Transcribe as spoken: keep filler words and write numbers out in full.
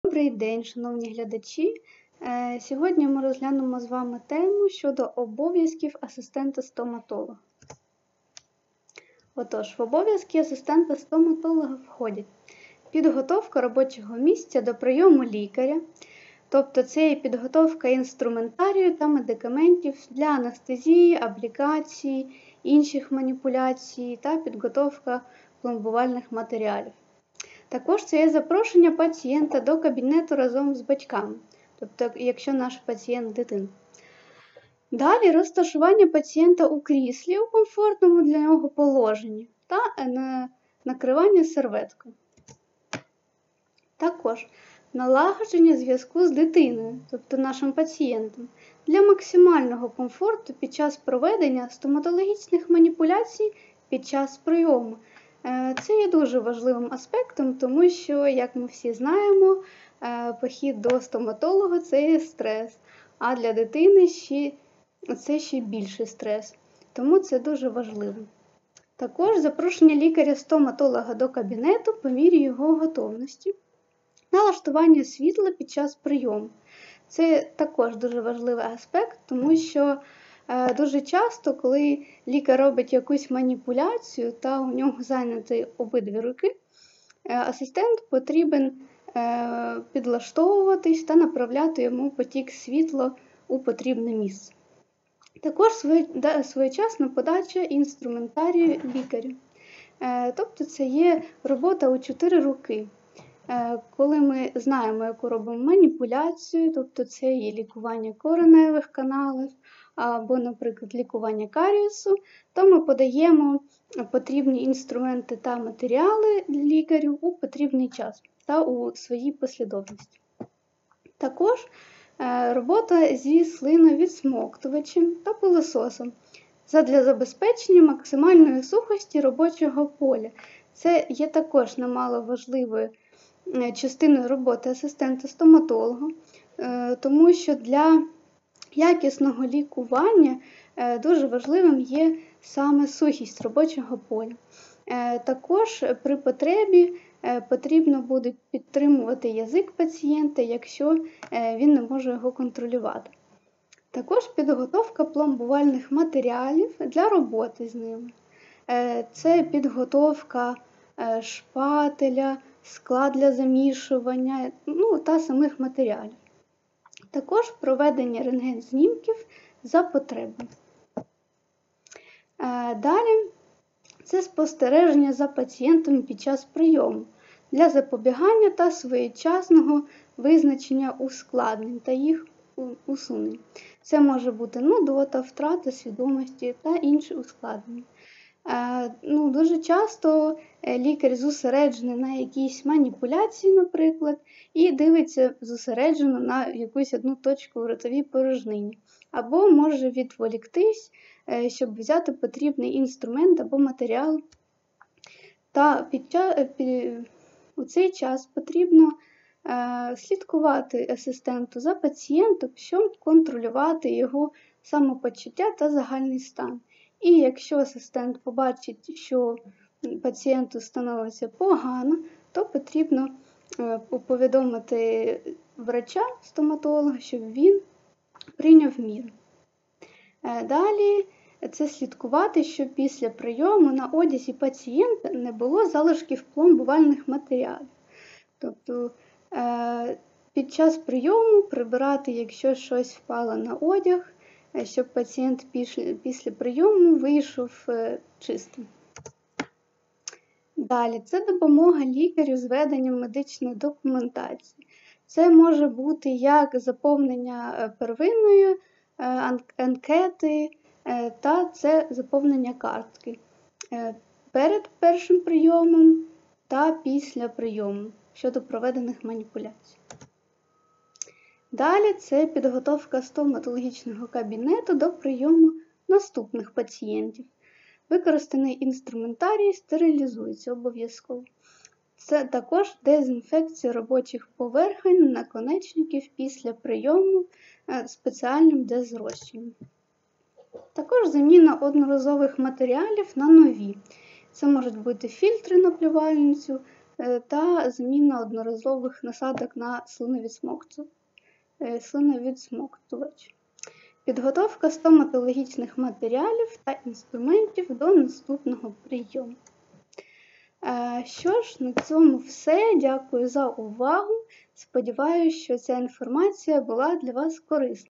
Добрий день, шановні глядачі! Сьогодні ми розглянемо з вами тему щодо обов'язків асистента-стоматолога. Отож, в обов'язки асистента-стоматолога входять підготовка робочого місця до прийому лікаря, тобто це є підготовка інструментарію та медикаментів для анестезії, аплікації, інших маніпуляцій та підготовка пломбувальних матеріалів. Також це є запрошення пацієнта до кабінету разом з батьками, тобто якщо наш пацієнт дитина. Далі розташування пацієнта у кріслі у комфортному для нього положенні та накривання серветкою. Також налагодження зв'язку з дитиною, тобто нашим пацієнтом, для максимального комфорту під час проведення стоматологічних маніпуляцій під час прийому. Це є дуже важливим аспектом, тому що, як ми всі знаємо, похід до стоматолога – це є стрес, а для дитини ще, це ще більший стрес, тому це дуже важливо. Також запрошення лікаря-стоматолога до кабінету по мірі його готовності, налаштування світла під час прийому. Це також дуже важливий аспект, тому що дуже часто, коли лікар робить якусь маніпуляцію та у нього зайняті обидві руки, асистент потрібен підлаштовуватись та направляти йому потік світла у потрібне місце. Також своєчасна подача інструментарію лікарю. Тобто це є робота у чотири руки. Коли ми знаємо, яку робимо маніпуляцію, тобто це є лікування кореневих каналів, або, наприклад, лікування карієсу, то ми подаємо потрібні інструменти та матеріали лікарю у потрібний час та у своїй послідовності. Також робота зі слиновідсмоктувачем та пилососом задля забезпечення максимальної сухості робочого поля. Це є також немало важливою частиною роботи асистента-стоматолога, тому що для якісного лікування дуже важливим є саме сухість робочого поля. Також при потребі потрібно буде підтримувати язик пацієнта, якщо він не може його контролювати. Також підготовка пломбувальних матеріалів для роботи з ними. Це підготовка шпателя, скла для замішування, ну, та самих матеріалів. Також проведення рентген-знімків за потреби. Далі це спостереження за пацієнтом під час прийому для запобігання та своєчасного визначення ускладнень та їх усунень. Це може бути нудота, втрата свідомості та інші ускладнення. Ну, дуже часто лікар зосереджений на якійсь маніпуляції, наприклад, і дивиться зосереджено на якусь одну точку у ротовій порожнині. Або може відволіктись, щоб взяти потрібний інструмент або матеріал. Та під час, під, у цей час потрібно е, слідкувати асистенту за пацієнтом, щоб контролювати його самопочуття та загальний стан. І якщо асистент побачить, що пацієнту становиться погано, то потрібно повідомити врача-стоматолога, щоб він прийняв міри. Далі це слідкувати, щоб після прийому на одязі пацієнта не було залишків пломбувальних матеріалів. Тобто під час прийому прибирати, якщо щось впало на одяг, щоб пацієнт після прийому вийшов чистим. Далі, це допомога лікарю з веденням медичної документації. Це може бути як заповнення первинної анкети, та це заповнення картки перед першим прийомом та після прийому щодо проведених маніпуляцій. Далі це підготовка стоматологічного кабінету до прийому наступних пацієнтів. Використаний інструментарій стерилізується обов'язково. Це також дезінфекція робочих поверхонь наконечників після прийому спеціальним дезрозчином. Також заміна одноразових матеріалів на нові. Це можуть бути фільтри на плювальницю, та заміна одноразових насадок на слиновідсмоктувач. Підготовка стоматологічних матеріалів та інструментів до наступного прийому. Що ж, на цьому все. Дякую за увагу. Сподіваюся, що ця інформація була для вас корисна.